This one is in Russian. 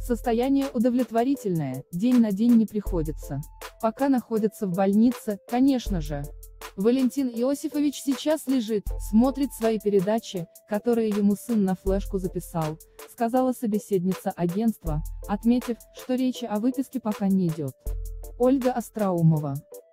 Состояние удовлетворительное, день на день не приходится. Пока находится в больнице, конечно же. Валентин Иосифович сейчас лежит, смотрит свои передачи, которые ему сын на флешку записал, сказала собеседница агентства, отметив, что речи о выписке пока не идет. Ольга Остроумова.